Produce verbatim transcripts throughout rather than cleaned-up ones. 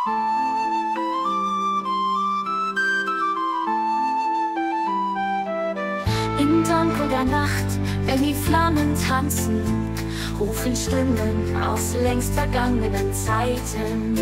In dunkler Nacht, wenn die Flammen tanzen, rufen Stimmen aus längst vergangenen Zeiten.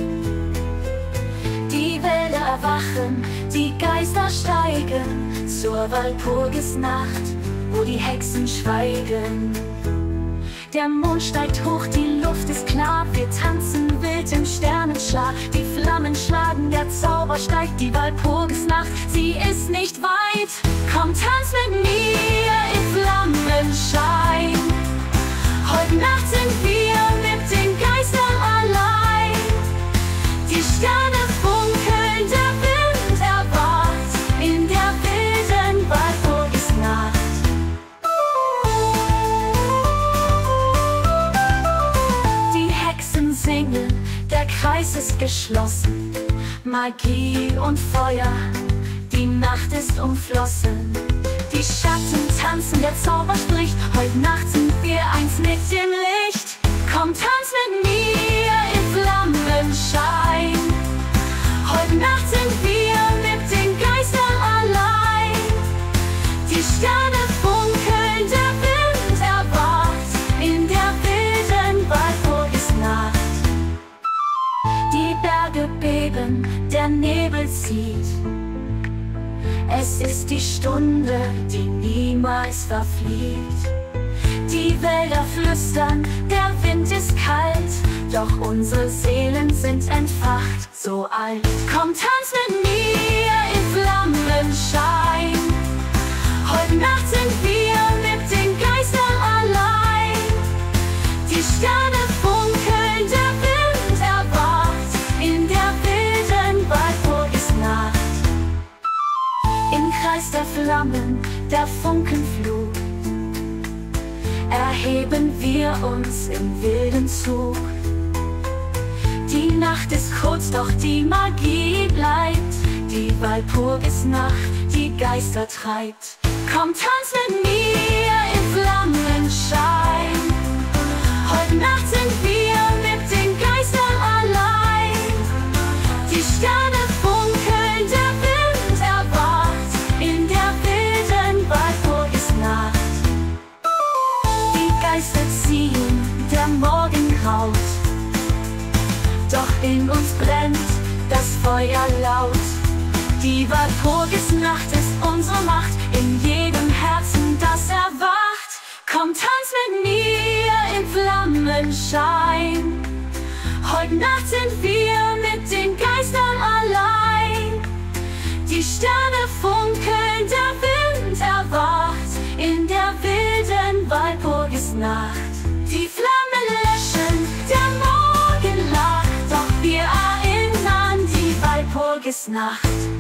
Die Wälder erwachen, die Geister steigen zur Walpurgisnacht, wo die Hexen schweigen. Der Mond steigt hoch, die Luft ist klar, wir tanzen wild im Sternenschlag. Die Flammen schlagen, der Zauber steigt, die Walpurgisnacht, sie ist nicht weit. Komm, tanz mit mir im Flammenschein. Heute Nacht sind wir mit den Geistern allein. Die Sterne funkeln, der Wind erwacht in der wilden Walpurgisnacht. Die Hexen singen, der Kreis ist geschlossen. Magie und Feuer, die Nacht ist umflossen. Die Schatten tanzen, der Zauber spricht. Heute Nacht sind wir eins mit dem Licht. Komm, tanz mit mir im Flammenschein. Heute Nacht sind wir mit den Geistern allein. Die Sterne funkeln, der Wind erwacht in der wilden Walpurgisnacht. Die Berge beben, der Nebel zieht. Es ist die Stunde, die niemals verfliegt. Die Wälder flüstern, der Wind ist kalt, doch unsere Seelen sind entfacht, so alt. Komm, tanz mit mir im Flammenschein. Heute Nacht sind wir mit den Geistern allein. Die Sterne funkeln, der Wind erwacht in der wilden Walpurgisnacht. Im Kreis der Flammen, der Funkenflug, erheben wir uns im wilden Zug. Die Nacht ist kurz, doch die Magie bleibt. Die Walpurgisnacht, die Geister treibt. Komm, tanz mit mir im Flammenschein. Heute Nacht sind wir mit den Geistern allein. Die Sterne funkeln, der Wind erwacht in der wilden Walpurgisnacht. Die Geister ziehen, der Morgen graut, doch in uns brennt das Feuer laut. Die Walpurgisnacht ist unsere Macht, in jedem Herzen, das erwacht. Komm, tanz mit mir im Flammenschein. Heute Nacht sind wir mit den Geistern allein. Die Sterne funkeln, der Wind erwacht in der wilden Walpurgisnacht. Die Flammen löschen, der Morgen lacht, doch wir erinnern die Walpurgisnacht.